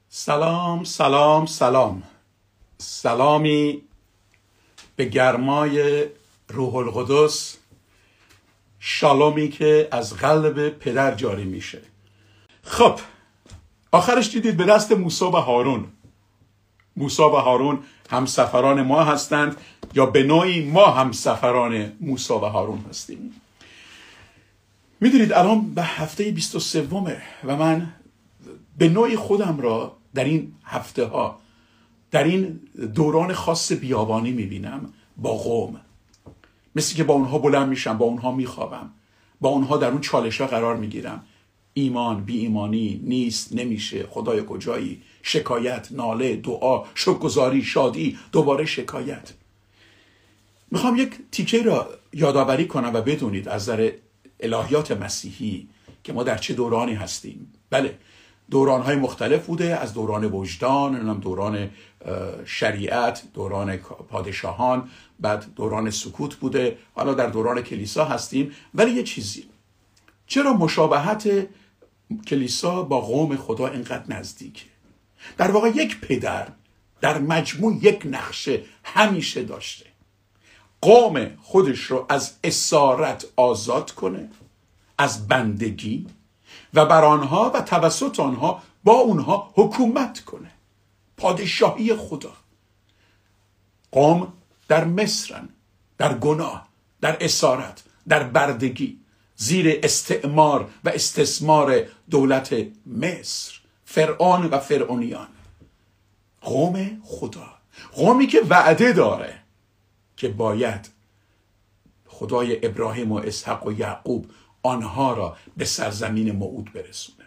سلام سلام سلام. سلامی به گرمای روح القدس، شالومی که از قلب پدر جاری میشه. خب آخرش دیدید به دست موسی و هارون. موسی و هارون همسفران ما هستند، یا به نوعی ما همسفران موسی و هارون هستیم. میدونید الان به هفته 23 و من به نوعی خودم را در این هفته ها، در این دوران خاص بیابانی میبینم با قوم. مثل که با اونها بلند میشم، با اونها میخوابم، با اونها در اون چالش ها قرار میگیرم. ایمان، بی ایمانی، نیست، نمیشه، خدای کجایی، شکایت، ناله، دعا، شکرگزاری، شادی، دوباره شکایت. میخوام یک تیکه را یادآوری کنم و بدونید از نظر الهیات مسیحی که ما در چه دورانی هستیم. بله، دوران‌های مختلف بوده، از دوران وجدان، دوران شریعت، دوران پادشاهان، بعد دوران سکوت بوده، حالا در دوران کلیسا هستیم. ولی یه چیزی، چرا مشابهت کلیسا با قوم خدا اینقدر نزدیکه؟ در واقع یک پدر در مجموع یک نقشه همیشه داشته: قوم خودش رو از اسارت آزاد کنه، از بندگی، و بر آنها و توسط آنها با اونها حکومت کنه. پادشاهی خدا. قوم در مصرن، در گناه، در اسارت، در بردگی، زیر استعمار و استثمار دولت مصر، فرعون و فرعونیان. قوم خدا، قومی که وعده داره که باید خدای ابراهیم و اسحاق و یعقوب آنها را به سرزمین موعود برسونه.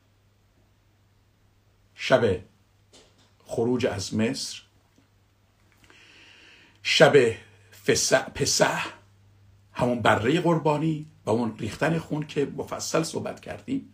شب خروج از مصر، شب پسح، همون بره قربانی و اون ریختن خون که مفصل صحبت کردیم،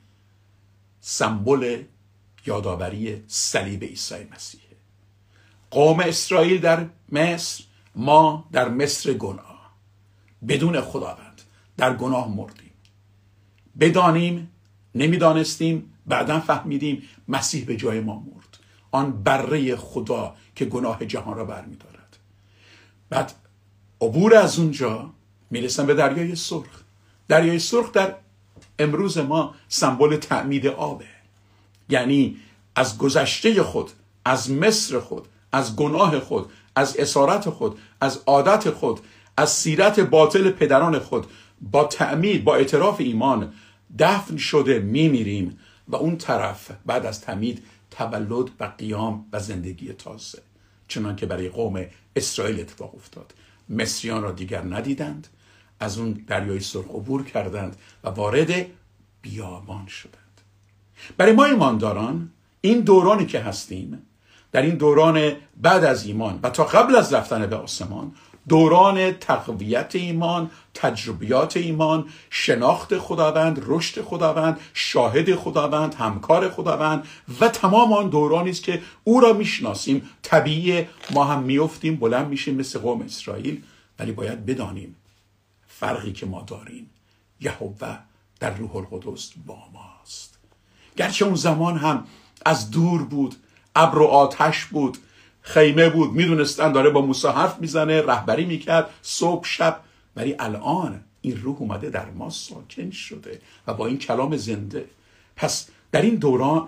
سمبل یادآوری صلیب عیسی مسیحه. قوم اسرائیل در مصر، ما در مصر گناه، بدون خداوند در گناه مردیم. بدانیم، نمیدانستیم، بعداً فهمیدیم مسیح به جای ما مرد. آن بره خدا که گناه جهان را برمی‌دارد. بعد عبور از اونجا میرسن به دریای سرخ. دریای سرخ در امروز ما سمبل تعمید آبه. یعنی از گذشته خود، از مصر خود، از گناه خود، از اسارت خود، از عادت خود، از سیرت باطل پدران خود، با تعمید، با اعتراف ایمان دفن شده میمیریم و اون طرف بعد از تعمید تولد و قیام و زندگی تازه. چنان که برای قوم اسرائیل اتفاق افتاد. مصریان را دیگر ندیدند، از اون دریای سرخ عبور کردند و وارد بیابان شدند. برای ما ایمانداران این دورانی که هستیم، در این دوران بعد از ایمان و تا قبل از رفتن به آسمان، دوران تقویت ایمان، تجربیات ایمان، شناخت خداوند، رشد خداوند، شاهد خداوند، همکار خداوند و تمام آن دورانی است که او را میشناسیم. طبیعی ما هم میافتیم، بلند میشیم مثل قوم اسرائیل، ولی باید بدانیم فرقی که ما داریم، یهوه در روح القدس با ماست. گرچه اون زمان هم از دور بود، ابر و آتش بود، خیمه بود، میدونستن داره با موسی حرف میزنه، رهبری میکرد صبح شب، ولی الان این روح اومده در ما ساکن شده و با این کلام زنده. پس در این دوران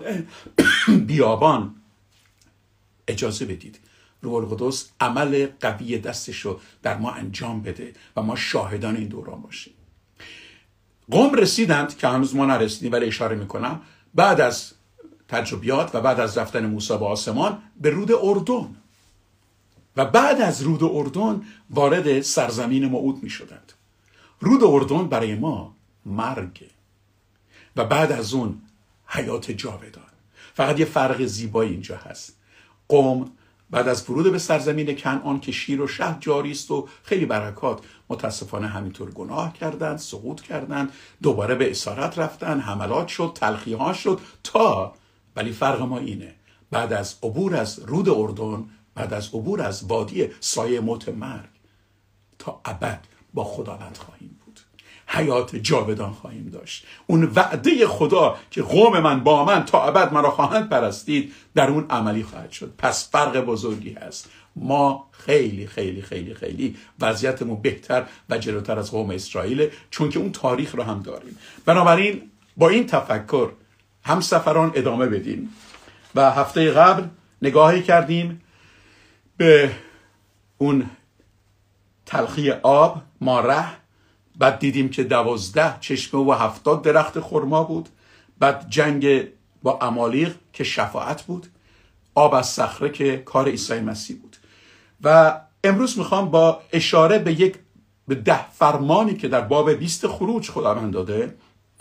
بیابان اجازه بدید روح القدس عمل قوی دستش رو در ما انجام بده و ما شاهدان این دوران باشیم. قوم رسیدند که هنوز ما نرسیدیم، ولی اشاره میکنم بعد از تجربیات و بعد از رفتن موسی به آسمان به رود اردن و بعد از رود اردن وارد سرزمین موعود می شدند. رود اردن برای ما مرگ و بعد از اون حیات جاودان. فقط یه فرق زیبایی اینجا هست. قوم بعد از ورود به سرزمین کنعان که شیر و شهد جاری است و خیلی برکات، متاسفانه همینطور گناه کردند، سقوط کردند، دوباره به اسارت رفتند، حملات شد، تلخی‌ها شد ولی فرق ما اینه: بعد از عبور از رود اردن، بعد از عبور از وادی سایه موت مرگ، تا ابد با خداوند خواهیم بود. حیات جاودان خواهیم داشت. اون وعده خدا که قوم من با من تا ابد مرا خواهند پرستید در اون عملی خواهد شد. پس فرق بزرگی هست. ما خیلی خیلی خیلی خیلی وضعیتمون بهتر و جلوتر از قوم اسرائیل، چون که اون تاریخ رو هم داریم. بنابراین با این تفکر همسفران ادامه بدیم و هفته قبل نگاهی کردیم به اون تلخی آب ماره، بعد دیدیم که 12 چشمه و 70 درخت خرما بود، بعد جنگ با عمالیق که شفاعت بود، آب از صخره که کار عیسی مسیح بود. و امروز میخوام با اشاره به 10 فرمانی که در باب 20 خروج خداوند داده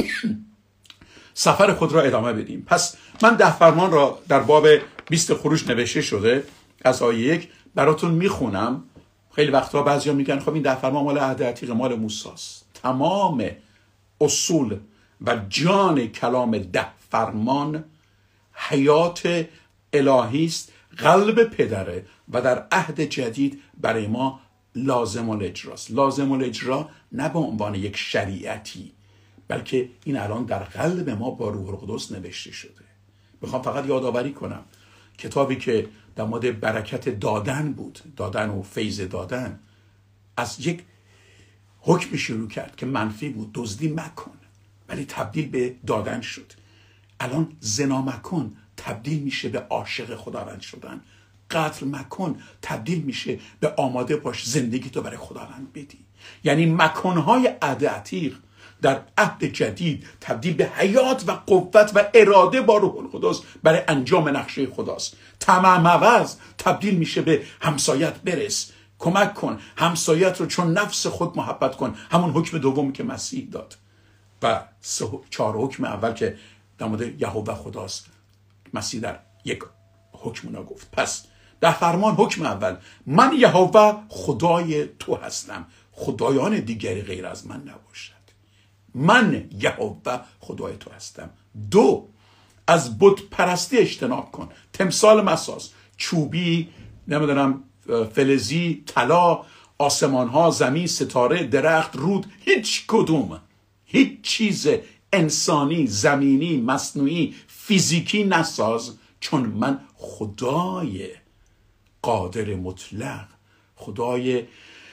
سفر خود را ادامه بدیم. پس من 10 فرمان را در باب 20 خروج نوشته شده از آیه 1 براتون میخونم. خیلی وقتا بعضیا میگن خب این 10 فرمان مال عهد عتیق، مال موسی است. تمام اصول و جان کلام 10 فرمان حیات الهی است، قلب پدره و در عهد جدید برای ما لازم الاجراست. لازم الاجرا نه به عنوان یک شریعتی، بلکه این الان در قلب ما با روح القدس نوشته شده. میخوام فقط یادآوری کنم کتابی که در مورد برکت دادن بود، دادن و فیض دادن، از یک حکم شروع کرد که منفی بود، دزدی مکن، ولی تبدیل به دادن شد. الان زنا مکن تبدیل میشه به عاشق خداوند شدن. قتل مکن تبدیل میشه به آماده باش زندگی تو برای خداوند بدی. یعنی مکانهای عهد عتیق در عهد جدید تبدیل به حیات و قوت و اراده با روح القدس برای انجام نقشه خداست. تمام عوض تبدیل میشه به همسایت برس، کمک کن، همسایت رو چون نفس خود محبت کن، همون حکم دومی که مسیح داد. و 4 حکم اول که در مورد یهوه خداست، مسیح در یک حکم اونا گفت. پس 10 فرمان حکم اول، من یهوه خدای تو هستم، خدایان دیگری غیر از من نباشد. من یهوه خدای تو هستم. 2، از بت پرستی اجتناب کن. تمثال مساز، چوبی، نمیدونم فلزی، طلا، آسمان ها، زمین، ستاره، درخت، رود، هیچ کدوم، هیچ چیز انسانی، زمینی، مصنوعی، فیزیکی نساز، چون من خدای قادر مطلق، خدای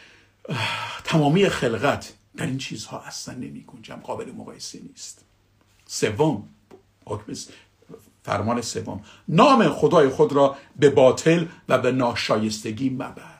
تمامی خلقت در این چیزها اصلا نمی گنجم، قابل مقایسه نیست. 3، فرمان 3، نام خدای خود را به باطل و به ناشایستگی مبر.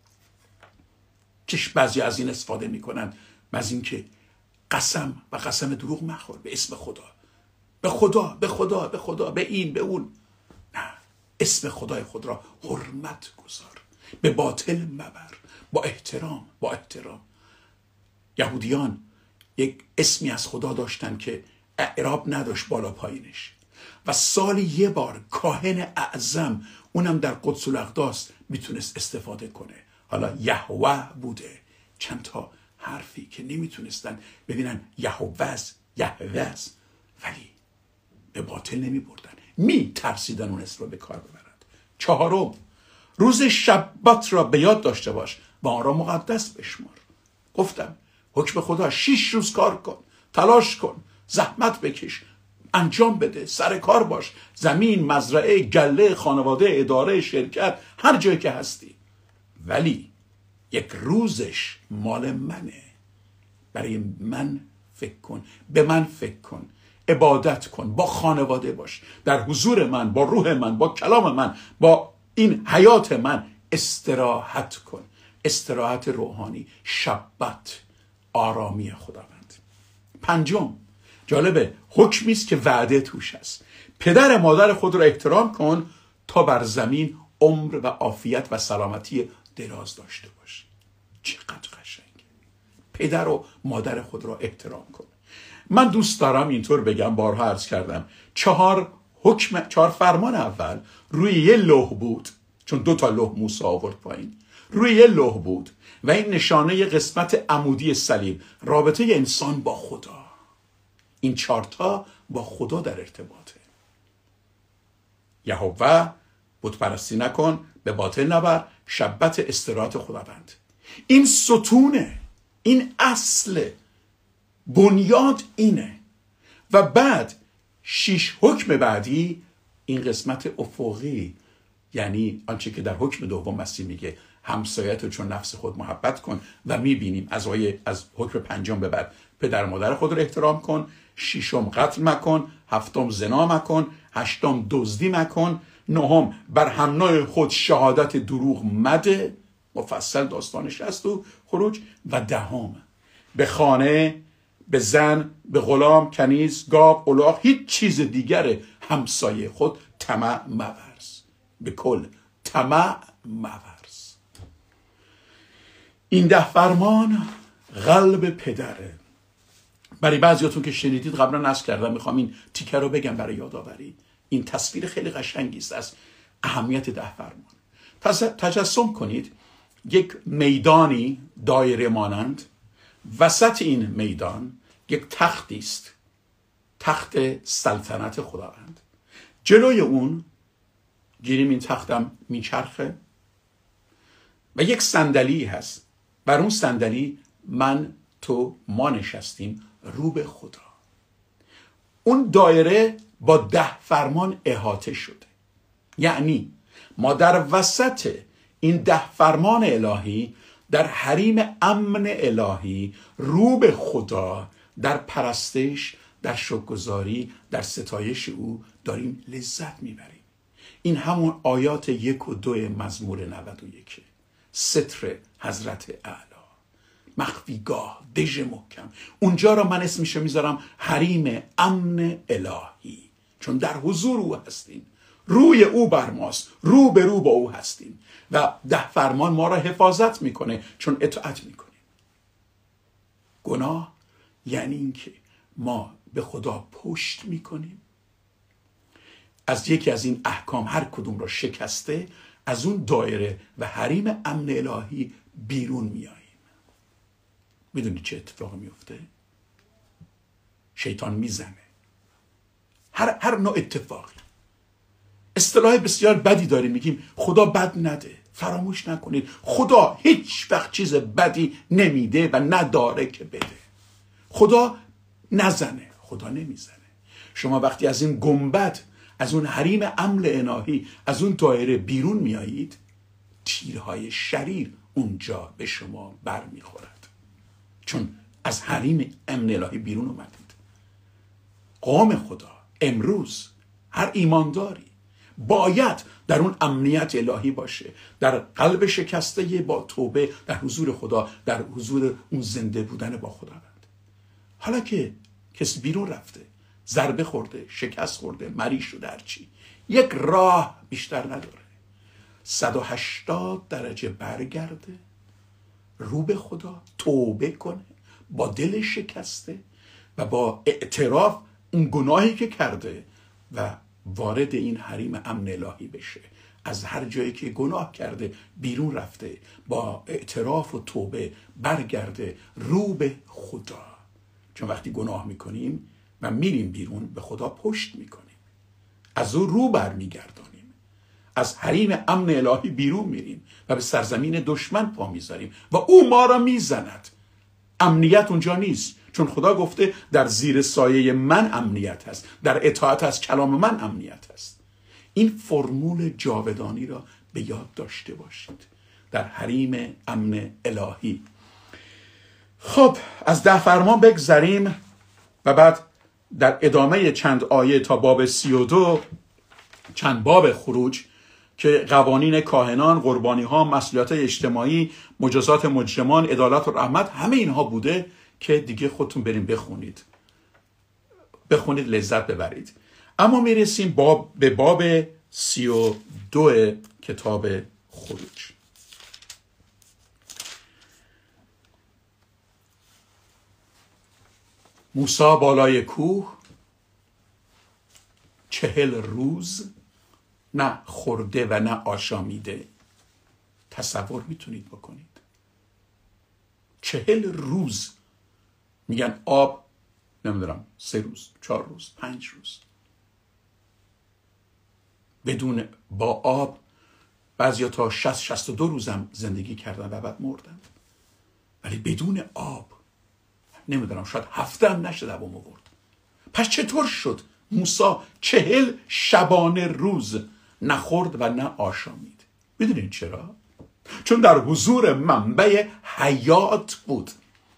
چش بعضی از این استفاده میکنن، از این که قسم و قسم دروغ مخور به اسم خدا، به خدا، به خدا، به خدا، به این، به اون. نه، اسم خدای خود را حرمت گذار، به باطل مبر، با احترام، با احترام. یهودیان یک اسمی از خدا داشتن که اعراب نداشت بالا پایینش، و سالی یه بار کاهن اعظم، اونم در قدس الاقداس، میتونست استفاده کنه. حالا یهوه بوده، چند تا حرفی که نمیتونستن ببینن یهوه است، ولی به باطل نمی بردن، می ترسیدن اون اسم رو به کار ببرند. 4، روز شبات را به یاد داشته باش و آن را مقدس بشمار. گفتم حکم خدا 6 روز کار کن، تلاش کن، زحمت بکش، انجام بده، سر کار باش، زمین، مزرعه، گله، خانواده، اداره، شرکت، هر جایی که هستی، ولی یک روزش مال منه. برای من فکر کن، به من فکر کن، عبادت کن، با خانواده باش، در حضور من، با روح من، با کلام من، با این حیات من استراحت کن. استراحت روحانی، شبت، آرامی خداوند. 5، جالبه، حکمی است که وعده توش است. پدر مادر خود را احترام کن تا بر زمین عمر و عافیت و سلامتی دراز داشته باشی. چقدر قشنگه. پدر و مادر خود را احترام کن. من دوست دارم اینطور بگم، بارها عرض کردم، 4 فرمان اول روی یه لوح بود، چون 2 تا لوح موسی آورد پایین، روی یه لوح بود و این نشانه قسمت عمودی صلیب، رابطه انسان با خدا. این 4 تا با خدا در ارتباطه. یهوه، بت پرستی نکن، به باطل نبر، شبت، استراحت خداوند. این ستونه، این اصل بنیاد اینه. و بعد 6 حکم بعدی این قسمت افقی، یعنی آنچه که در حکم دوم مسیح میگه همسایت رو چون نفس خود محبت کن، و میبینیم از حکم 5 به بعد پدر مادر خود رو احترام کن، 6 قتل مکن، 7 زنا مکن، 8 دزدی مکن، 9 بر هم نوع خود شهادت دروغ مده، مفصل داستانش هست تو خروج، و 10 به خانه، به زن، به غلام، کنیز، گاو، الاغ، هیچ چیز دیگر همسایه خود طمع مورز. به کل طمع مورز. این 10 فرمان قلب پدره. برای بعضیاتون که شنیدید قبلا نصب کردم، میخوام این تیکه رو بگم برای یادآوری. این تصویر خیلی قشنگی است از اهمیت 10 فرمان. تجسم کنید یک میدانی دایره مانند، وسط این میدان یک تختی است، تخت سلطنت خداوند. جلوی اون گیریم این تختم میچرخه و یک صندلی هست، بر اون صندلی من تو ما نشستیم رو به خدا. اون دایره با 10 فرمان احاطه شده، یعنی ما در وسط این 10 فرمان الهی در حریم امن الهی رو به خدا، در پرستش، در شکرگزاری، در ستایش او داریم لذت میبریم. این همون آیات 1 و 2 مزمور 91، ستر حضرت اعلی، مخفیگاه، دژ محکم. اونجا را من اسمشو میذارم حریم امن الهی، چون در حضور او هستیم، روی او بر ماست، رو به رو با او هستیم و 10 فرمان ما را حفاظت میکنه چون اطاعت میکنیم. گناه یعنی اینکه ما به خدا پشت میکنیم، از یکی از این احکام هر کدوم را شکسته از اون دایره و حریم امن الهی بیرون میاییم. میدونی چه اتفاقی میفته؟ شیطان میزنه. هر نوع اتفاقی. اصطلاح بسیار بدی داریم، میگیم خدا بد نده. فراموش نکنید خدا هیچ وقت چیز بدی نمیده و نداره که بده. خدا نزنه، خدا نمیزنه. شما وقتی از این گنبد، از اون حریم امن الهی، از اون دایره بیرون میایید، تیرهای شریر اونجا به شما بر میخورد، چون از حریم امن الهی بیرون اومدید. قوم خدا امروز هر ایمانداری باید در اون امنیت الهی باشه، در قلب شکسته با توبه، در حضور خدا، در حضور اون زنده بودن با خداوند. حالا که کسی بیرون رفته، ضربه خورده، شکست خورده، مریض شده، هرچی، یک راه بیشتر نداره، 180 درجه برگرده، رو به خدا توبه کنه با دل شکسته و با اعتراف اون گناهی که کرده و وارد این حریم امن الهی بشه. از هر جایی که گناه کرده بیرون رفته، با اعتراف و توبه برگرده رو به خدا. چون وقتی گناه میکنیم و میریم بیرون به خدا پشت میکنیم، از او رو برمیگردانیم، از حریم امن الهی بیرون میریم و به سرزمین دشمن پا میذاریم و او ما را میزند. امنیت اونجا نیست، چون خدا گفته در زیر سایه من امنیت هست، در اطاعت از کلام من امنیت هست. این فرمول جاودانی را به یاد داشته باشید، در حریم امن الهی. خب از 10 فرمان بگذریم و بعد در ادامه چند آیه تا باب 32 چند باب خروج که قوانین کاهنان، قربانی ها، مسئولیت اجتماعی، مجازات مجرمان، عدالت و رحمت، همه اینها بوده که دیگه خودتون بریم بخونید لذت ببرید. اما میرسیم به باب 32 کتاب خروج. موسی بالای کوه 40 روز نه خورده و نه آشامیده. تصور میتونید بکنید 40 روز، میگن آب نمیدونم 3 روز، 4 روز، 5 روز بدون با آب. بعضیا تا 60-62 روزم زندگی کردن و بعد مردن، ولی بدون آب نمیدونم شاید 7 هم نشه دوام آورد. پس چطور شد موسی 40 شبانه روز نخورد و نه آشامید؟ میدونید چرا؟ چون در حضور منبع حیات بود.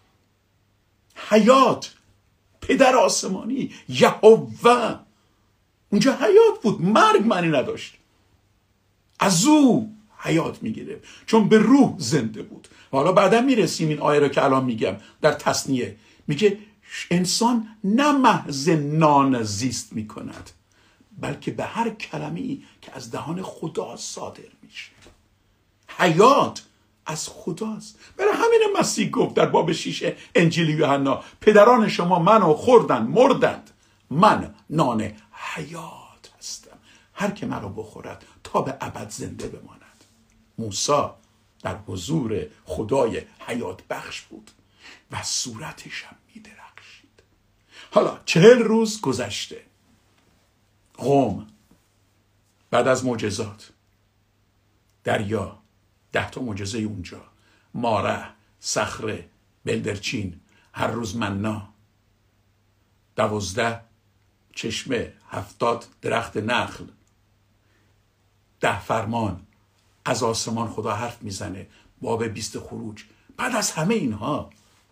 حیات، پدر آسمانی، یهوه، اونجا حیات بود، مرگ معنی نداشت. از او حیات میگیره چون به روح زنده بود. حالا بعدا میرسیم این آیه رو که الان میگم در تثنیه، میگه انسان نه محض نان زیست میکند بلکه به هر کلمه‌ای که از دهان خدا صادر میشه. حیات از خداست. برای همین مسیح گفت در باب 6 انجیل یوحنا پدران شما منو خوردند مردند، من نان حیات هستم، هر که مرا بخورد تا به ابد زنده بماند. موسی در حضور خدای حیات بخش بود و صورتش هم می‌درخشید. حالا 40 روز گذشته. قوم بعد از معجزات، دریا، 10 تا معجزه اونجا، ماره، صخره، بلدرچین، هر روز منا، 12 چشمه، 70 درخت نخل، 10 فرمان، از آسمان خدا حرف میزنه، باب 20 خروج. بعد از همه اینها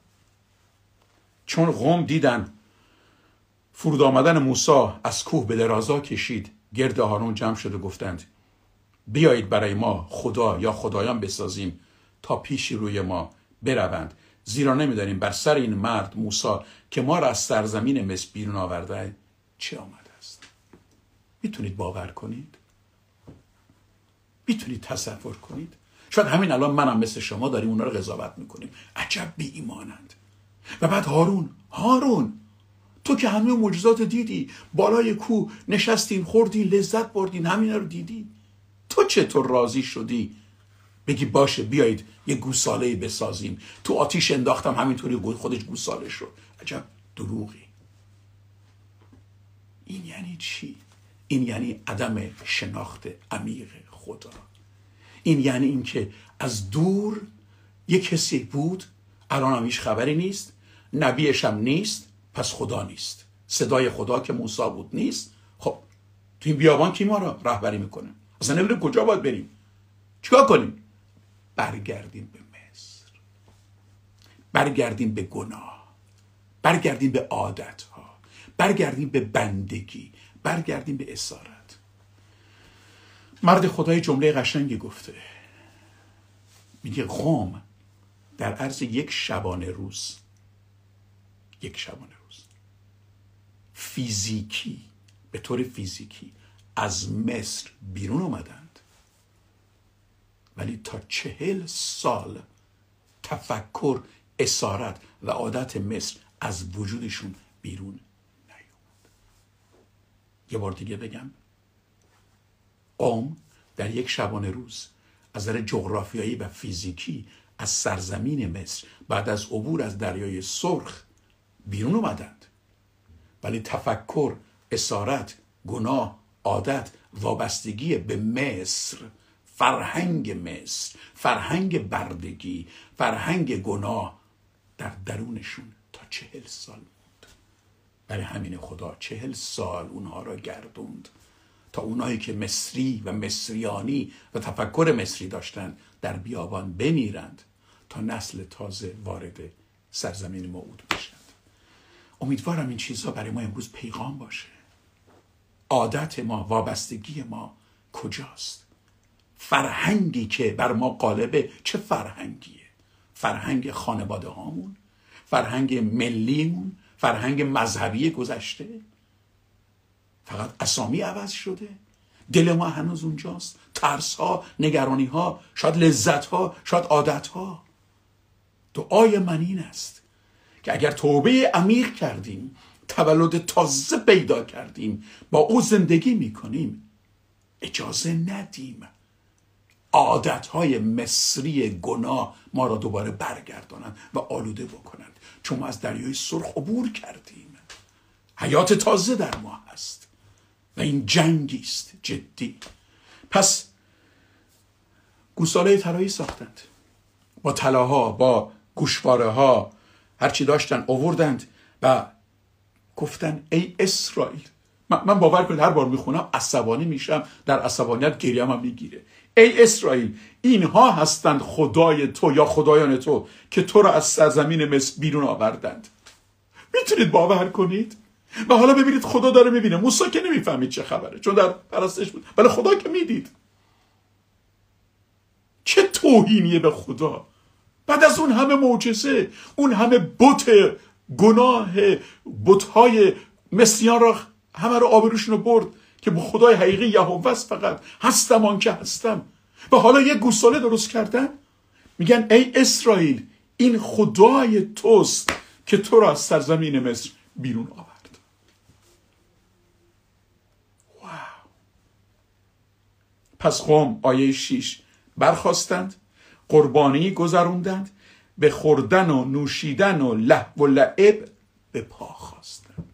چون قوم دیدن فرود آمدن موسی از کوه به درازا کشید، گرد هارون جمع شده گفتند بیایید برای ما خدا یا خدایان بسازیم تا پیش روی ما بروند، زیرا نمیدانیم بر سر این مرد موسی که ما را از سرزمین مصر بیرون آورده چه آمده است. میتونید باور کنید؟ میتونید تصور کنید؟ شاید همین الان منم مثل شما داریم اونا رو قضاوت میکنیم، عجب بی ایمانند. و بعد هارون تو که همه معجزات دیدی، بالای کوه نشستین، خوردین، لذت بردین، همین رو دیدی، تو چطور راضی شدی بگی باشه بیایید یه گوساله بسازیم، تو آتیش انداختم همینطوری خودش گوساله شد؟ عجب دروغی. این یعنی چی؟ این یعنی عدم شناخت عمیق خدا. این یعنی این که از دور یک کسی بود، الان هم هیچ خبری نیست، نبیش هم نیست، پس خدا نیست. صدای خدا که موسی بود نیست. خب تو این بیابان کی ما را رهبری میکنه؟ اصلا نمیدونیم کجا باید بریم، چیکار کنیم؟ برگردیم به مصر، برگردیم به گناه، برگردیم به عادتها، برگردیم به بندگی، برگردیم به اسارت. مرد خدای جمله قشنگی گفته، میگه قوم در عرض یک شبانه روز فیزیکی، به طور فیزیکی از مصر بیرون اومدند، ولی تا 40 سال تفکر، اسارت و عادت مصر از وجودشون بیرون نیومد. یه بار دیگه بگم، قوم در یک شبانه روز از نظر جغرافیایی و فیزیکی از سرزمین مصر بعد از عبور از دریای سرخ بیرون اومدند، ولی تفکر، اسارت، گناه، عادت، وابستگی به مصر، فرهنگ مصر، فرهنگ بردگی، فرهنگ گناه در درونشون تا 40 سال موند. برای همین خدا 40 سال اونها را گردوند تا اونایی که مصری و مصریانی و تفکر مصری داشتند در بیابان بمیرند تا نسل تازه وارد سرزمین موعود بشند. امیدوارم این چیزها برای ما امروز پیغام باشه. عادت ما، وابستگی ما کجاست؟ فرهنگی که بر ما غالبه چه فرهنگیه؟ فرهنگ خانواده هامون، فرهنگ ملیمون، فرهنگ مذهبی گذشته؟ فقط اسامی عوض شده، دل ما هنوز اونجاست، ترس ها، نگرانی ها، شاید لذت ها، شاید عادت ها. دعای من این است که اگر توبه عمیق کردیم، تولد تازه پیدا کردیم، با او زندگی میکنیم، اجازه ندیم عادتهای مصری گناه ما را دوباره برگردانند و آلوده بکنند. چون ما از دریای سرخ عبور کردیم، حیات تازه در ما هست و این جنگی است جدی. پس گوساله طلایی ساختند با طلاها، با گوشواره ها، هرچی داشتن آوردند و گفتن ای اسرائیل. من باور کنید هر بار میخونم عصبانی میشم، در عصبانیت گریم هم میگیره. ای اسرائیل، اینها هستند خدای تو یا خدایان تو که تو را از سرزمین مصر بیرون آوردند. میتونید باور کنید؟ و حالا ببینید خدا داره میبینه. موسی که نمیفهمید چه خبره چون در پرستش بود، ولی خدا که میدید. چه توهینیه به خدا. بعد از اون همه معجزه، اون همه بت گناه، بت‌های مصریان را همه رو آبروشون رو برد که با خدای حقیقی یهوه است، فقط هستم آن که هستم. و حالا یه گوساله درست کردن، میگن ای اسرائیل، این خدای توست که تو را از سرزمین مصر بیرون آورد. واو. پس قوم آیه 6 برخاستند، قربانی گذروندند، به خوردن و نوشیدن و لهو و لعب به پا خواستند.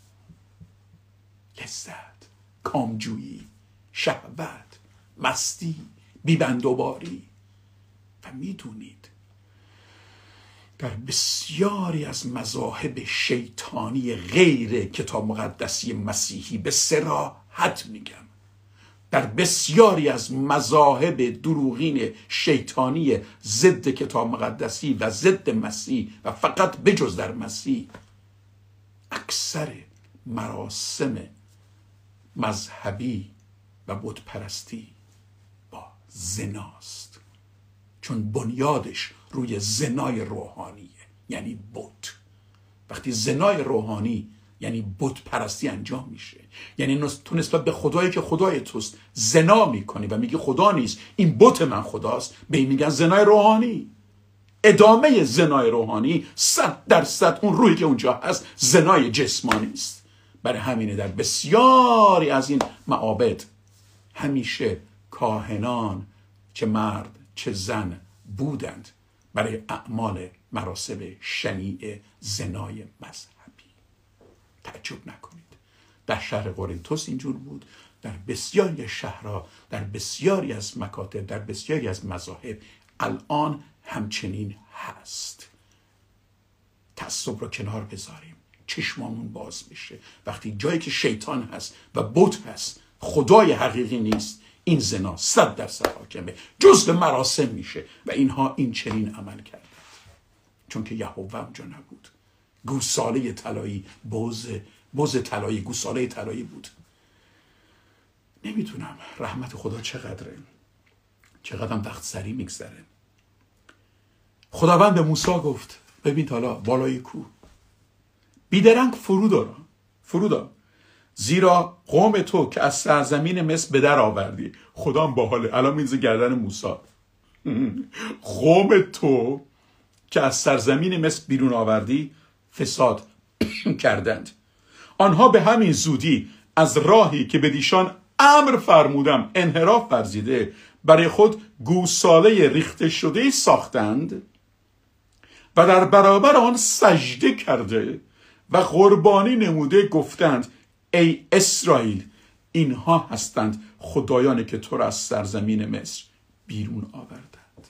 لذت، کامجویی، شهوت، مستی، بیبندوباری. و میدونید در بسیاری از مذاهب شیطانی غیر کتاب مقدسی مسیحی، به صراحت میگم، در بسیاری از مذاهب دروغین شیطانی ضد کتاب مقدسی و ضد مسیح و فقط بجز در مسیح، اکثر مراسم مذهبی و بت پرستی با زناست، چون بنیادش روی زنای روحانیه، یعنی بت. وقتی زنای روحانی یعنی بت پرستی انجام میشه، یعنی تو نسبت به خدایی که خدای توست زنا میکنی و میگی خدا نیست، این بت من خداست، به این میگن زنای روحانی. ادامه زنای روحانی 100% اون روحی که اونجا هست زنای جسمانی است. برای همینه در بسیاری از این معابد همیشه کاهنان چه مرد چه زن بودند برای اعمال مراسم شنیع زنای مذهبی. تعجب نکنید، در شهر قرنتوس اینجور بود، در بسیاری شهرها، در بسیاری از مکاتب، در بسیاری از مذاهب الان همچنین هست. تعصب رو کنار بذاریم، چشمامون باز میشه وقتی جایی که شیطان هست و بت هست، خدای حقیقی نیست، این زنا 100% حاکمه، جزء مراسم میشه و اینها این چنین عمل کردند چون که یهوه اونجا نبود. گوساله طلایی، بز طلایی، گوساله طلایی بود. نمیدونم رحمت خدا چقدره، چقدرم وقت سریع میگذره. خداوند به موسی گفت ببین حالا بالای کوه بیدرنگ فرود زیرا قوم تو که از سرزمین مصر به در آوردی. خدا هم باحاله، الان میزه گردن موسی. قوم تو که از سرزمین مصر بیرون آوردی فساد کردند. آنها به همین زودی از راهی که به دیشان امر فرمودم انحراف ورزیده، برای خود گوساله ریخته شده ساختند و در برابر آن سجده کرده و قربانی نموده گفتند ای اسرائیل، اینها هستند خدایانی که تو را از سرزمین مصر بیرون آوردند.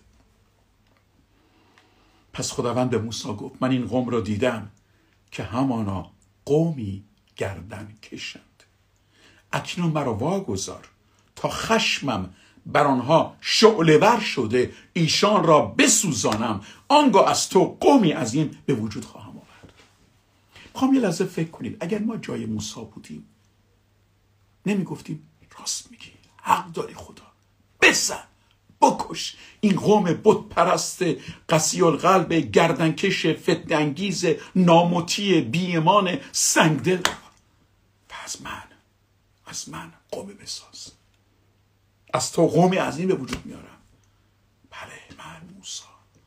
پس خداوند به موسی گفت من این قوم را دیدم که همانا قومی گردن کشند. اکنون مرا واگذار تا خشمم بر آنها شعله ور شده ایشان را بسوزانم، آنگاه از تو قومی عظیم به وجود خواهم آورد. میخوام یه لحظه فکر کنید، اگر ما جای موسی بودیم نمی گفتیم راست میگی، حق داری خدا، بزن بکش این قوم بت پرست قسی القلب گردنکش فتنه انگیز نامطیع بی ایمان سنگدل را و از من قوم بساز، از تو قومی عظیم به وجود میارم. بله من موسی.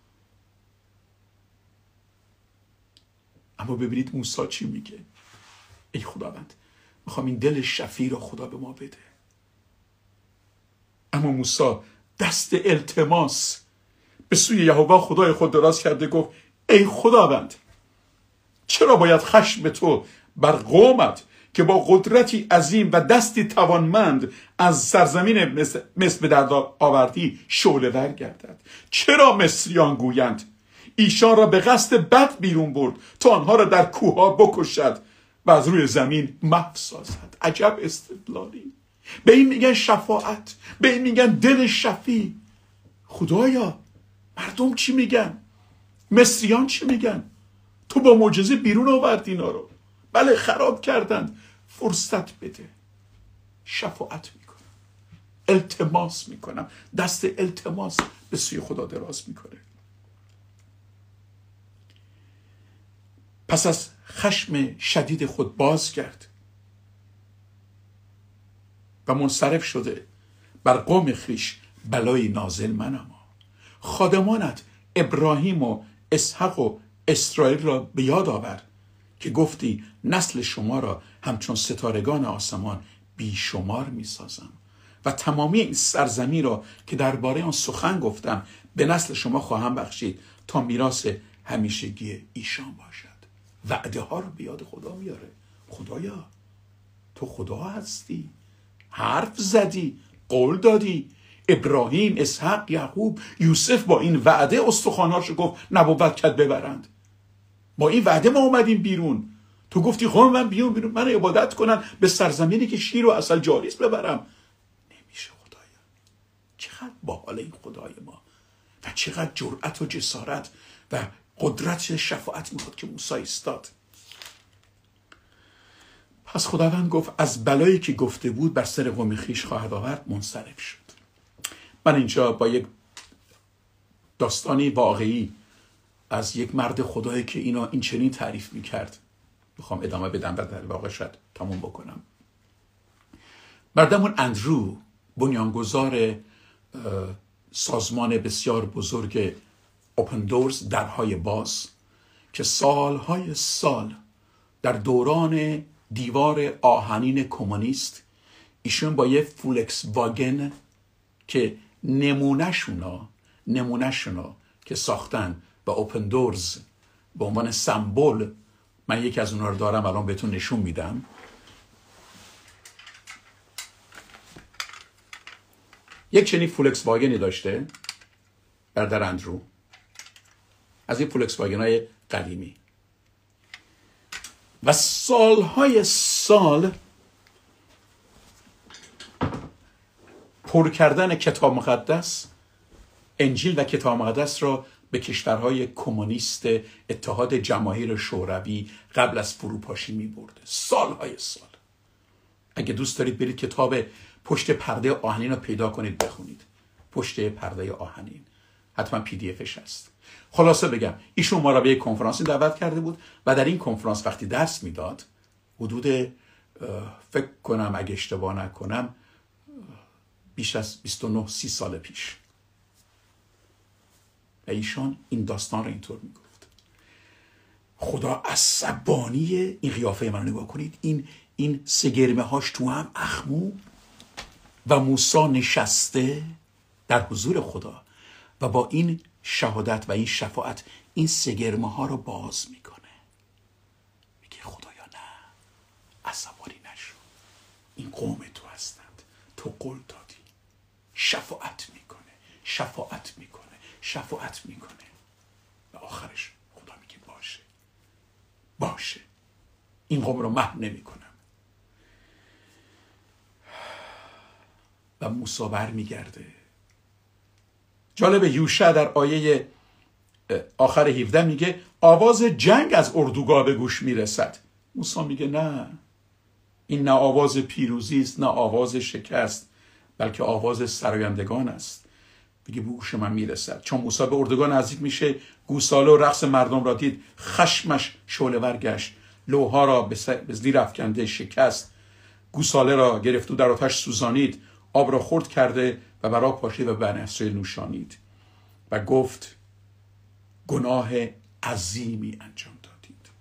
اما ببینید موسی چی میگه. ای خداوند میخوام این دل شفیع رو خدا به ما بده. اما موسی دست التماس به سوی یهوه خدای خود دراز کرده، گفت ای خداوند چرا باید خشم تو بر قومت که با قدرتی عظیم و دستی توانمند از سرزمین مصر به در آوردی شعله ور گردد؟ چرا مصریان گویند ایشان را به قصد بد بیرون برد تا آنها را در کوهها بکشد و از روی زمین محو سازد. عجب استدلالی. به این میگن شفاعت، به این میگن دل شفی. خدایا مردم چی میگن؟ مصریان چی میگن؟ تو با معجزه بیرون آوردی اینا رو. بله خراب کردند، فرصت بده. شفاعت میکنم، التماس میکنم، دست التماس به سوی خدا دراز میکنه. پس از خشم شدید خود باز کرد و منصرف شده بر قوم خویش بلای نازل منما. خادمانت ابراهیم و اسحق و اسرائیل را به یاد آور که گفتی نسل شما را همچون ستارگان آسمان بیشمار می سازم و تمامی این سرزمین را که درباره آن سخن گفتم به نسل شما خواهم بخشید تا میراث همیشگی ایشان باشد. وعده ها رو به یاد خدا میاره. خدایا تو خدا هستی، حرف زدی، قول دادی. ابراهیم، اسحق، یعقوب، یوسف با این وعده استخوان‌هاشو گفت نبوت کرد ببرند. با این وعده ما اومدیم بیرون. تو گفتی قوم من بیرون من عبادت کنن، به سرزمینی که شیر و عسل جاری است ببرم. نمیشه خدایا. چقدر باحال این خدای ما و چقدر جرأت و جسارت و قدرت شفاعت میخواد که موسی ایستاد. پس خداوند گفت از بلایی که گفته بود بر سر قوم خویش خواهد آورد منصرف شد. من اینجا با یک داستانی واقعی از یک مرد خدایی که این چنین تعریف میکرد میخوام ادامه بدم و در واقع شاید تموم بکنم. مردمون اندرو، بنیانگذار سازمان بسیار بزرگ اوپن دورز، درهای باز، که سالهای سال در دوران دیوار آهنین کمونیست ایشون با یه فولکس واگن که نمونهشونا که ساختن و اوپن دورز به عنوان سمبل، من یکی از اونها رو دارم الان بهتون نشون میدم. یک چنین فولکس واگنی داشته برادر اندرو، از این فولکس واگن های قدیمی، و سالهای سال پر کردن کتاب مقدس، انجیل و کتاب مقدس را به کشورهای کمونیست اتحاد جماهیر شوروی قبل از فروپاشی می برده. سالهای سال. اگه دوست دارید برید کتاب پشت پرده آهنین رو پیدا کنید بخونید. پشت پرده آهنین حتما PDF-ش هست. خلاصه بگم ایشون ما را به یک کنفرانسی دعوت کرده بود و در این کنفرانس وقتی درس میداد حدود فکر کنم اگه اشتباه نکنم بیش از 29-30 سال پیش، و ایشان این داستان رو اینطور میگفت: خدا عصبانیه. این قیافه من نگاه کنید، این سگرمه هاش تو هم اخمو و موسی نشسته در حضور خدا و با این شهادت و این شفاعت این سگرمه ها رو باز میکنه. میگه خدایا نه، عصبانی نشو، این قوم تو هستند، تو قول دادی. شفاعت میکنه، شفاعت میکنه، شفاعت میکنه و آخرش خدا میگه باشه، این قوم رو محو نمیکنم. و موسی بر میگرده. جالب، یوشع در آیه آخر 17 میگه آواز جنگ از اردوگاه به گوش میرسد. موسی میگه نه، این نه آواز پیروزی است نه آواز شکست، بلکه آواز سرایندگان است. میگه به گوش من میرسد. چون موسی به اردوگاه نزدیک میشه، گوساله و رقص مردم را دید، خشمش شعله‌ور گشت، لوها را به زیر افکنده شکست، گوساله را گرفت و در آتش سوزانید، آب را خرد کرده و برا پاشید و بنی اسرائیل نوشانید و گفت گناه عظیمی انجام دادید.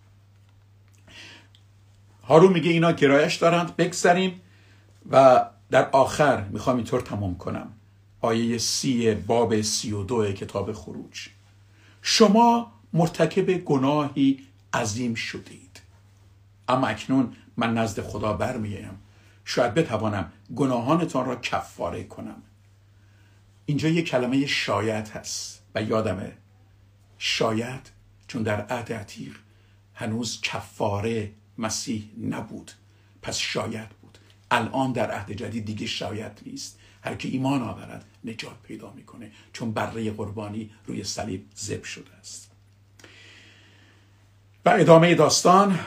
هارون میگه اینا گرایش دارند، بگذریم. و در آخر میخوام اینطور تمام کنم. آیه 30 باب 32 کتاب خروج: شما مرتکب گناهی عظیم شدید، اما اکنون من نزد خدا برمیایم، شاید بتوانم گناهانتان را کفاره کنم. اینجا یک کلمه شاید هست و یادمه شاید چون در عهد عتیق هنوز کفاره مسیح نبود، پس شاید بود. الان در عهد جدید دیگه شاید نیست. هر که ایمان آورد نجات پیدا میکنه، چون بره قربانی روی صلیب ذبح شده است. و ادامه داستان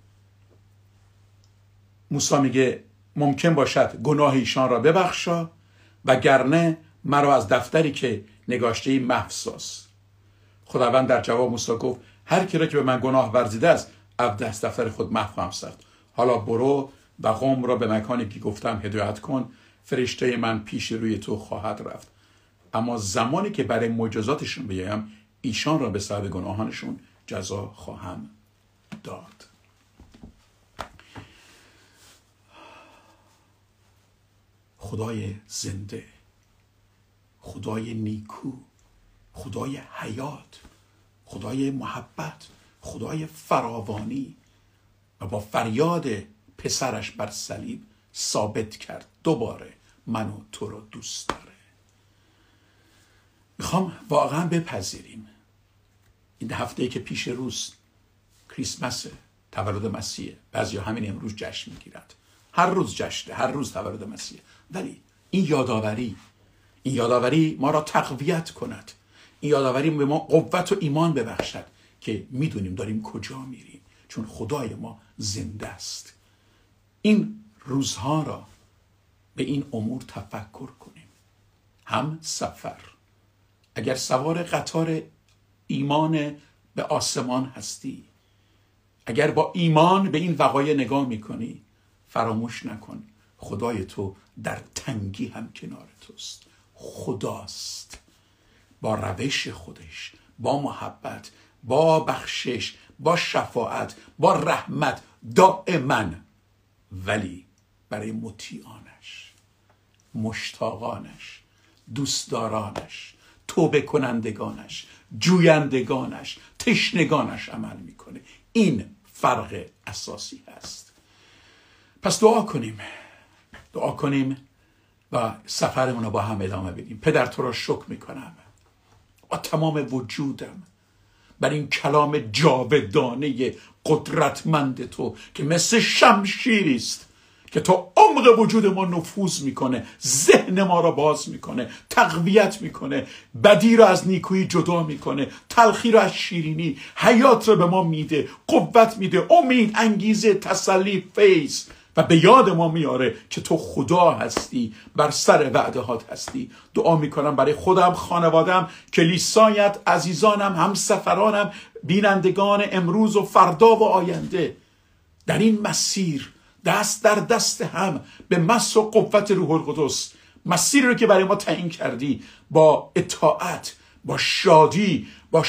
موسی میگه ممکن باشد گناه ایشان را ببخشا وگرنه مرا از دفتری که نگاشته محو ساز. خداوند در جواب موسی گفت هر کی را که به من گناه ورزیده است از دفتر خود محو خواهم ساخت. حالا برو و قوم را به مکانی که گفتم هدایت کن، فرشته من پیش روی تو خواهد رفت. اما زمانی که برای معجزاتشون بیایم ایشان را به سبب گناهانشون جزا خواهم داد. خدای زنده، خدای نیکو، خدای حیات، خدای محبت، خدای فراوانی و با فریاد پسرش بر صلیب ثابت کرد دوباره منو تو رو دوست داره. میخوام واقعا بپذیریم این هفته‌ای که پیش روز کریسمس تولد مسیحه، بعضیا همین امروز جشن میگیرند، هر روز جشنه، هر روز تولد مسیحه، ولی این یادآوری ما را تقویت کند، این یادآوری به ما قوت و ایمان ببخشد که میدونیم داریم کجا میریم، چون خدای ما زنده است. این روزها را به این امور تفکر کنیم. هم سفر، اگر سوار قطار ایمان به آسمان هستی، اگر با ایمان به این وقایع نگاه میکنی، فراموش نکن خدای تو در تنگی هم کنار توست. خداست با روش خودش، با محبت، با بخشش، با شفاعت، با رحمت دائما، ولی برای مطیعانش، مشتاقانش، دوستدارانش، توبه کنندگانش، جویندگانش، تشنگانش عمل میکنه. این فرق اساسی هست. پس دعا کنیم و سفرمون رو با هم ادامه بدیم. پدر تو را شکر میکنم با تمام وجودم بر این کلام جاودانه قدرتمند تو که مثل شمشیری است که تا عمق وجود ما نفوذ میکنه، ذهن ما را باز میکنه، تقویت میکنه، بدی را از نیکویی جدا میکنه، تلخی را از شیرینی، حیات را به ما میده، قوت میده، امید، انگیزه، تسلی، فیض، و به یاد ما میاره که تو خدا هستی، بر سر وعدهات هستی. دعا میکنم برای خودم، خانوادم، کلیسایت، عزیزانم، همسفرانم، بینندگان امروز و فردا و آینده، در این مسیر دست در دست هم به مس و قوت روح القدس، مسیری رو که برای ما تعیین کردی، با اطاعت، با شادی،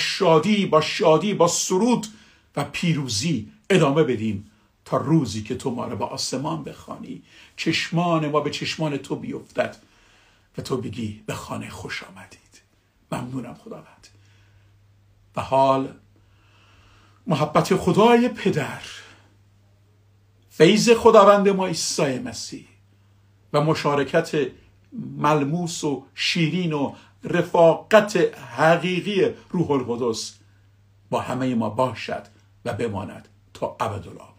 با سرود و پیروزی ادامه بدیم تا روزی که تو ما رو به آسمان بخوانی، چشمان ما به چشمان تو بیفتد و تو بگی به خانه خوش آمدید. ممنونم خداوند. و حال محبت خدای پدر، فیض خداوند ما عیسی مسیح و مشارکت ملموس و شیرین و رفاقت حقیقی روح القدس با همه ما باشد و بماند تا ابدالآباد.